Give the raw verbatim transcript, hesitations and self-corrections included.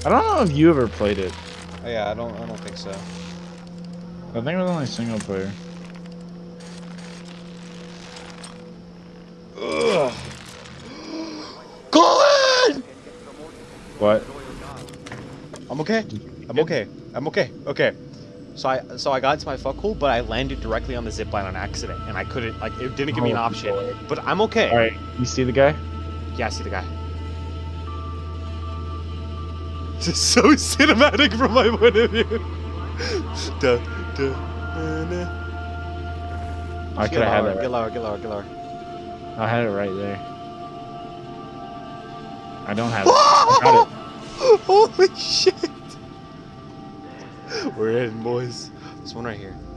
I don't know if you ever played it. Oh, yeah, I don't. I don't think so. I think it was only single player. Ugh. Colin! What? I'm okay. I'm okay. I'm okay. Okay. So I so I got into my fuck hole, but I landed directly on the zip line on accident, and I couldn't like it didn't give me an Oh, option. boy. But I'm okay. All right, you see the guy? Yeah, I see the guy. This is so cinematic from my point of view. Duh, duh, nah, nah. I could have had that. Get Right. lower, get lower, get lower. I had it right there. I don't have it. I got it. Holy shit! We're in, boys. There's one right here.